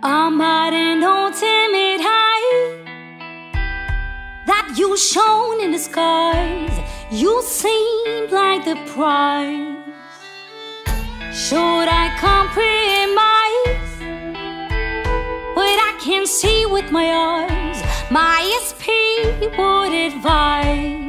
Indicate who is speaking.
Speaker 1: I'm at an ultimate high that you shone in the skies. You seemed like the prize. Should I compromise? But I can't see with my eyes. My SP would advise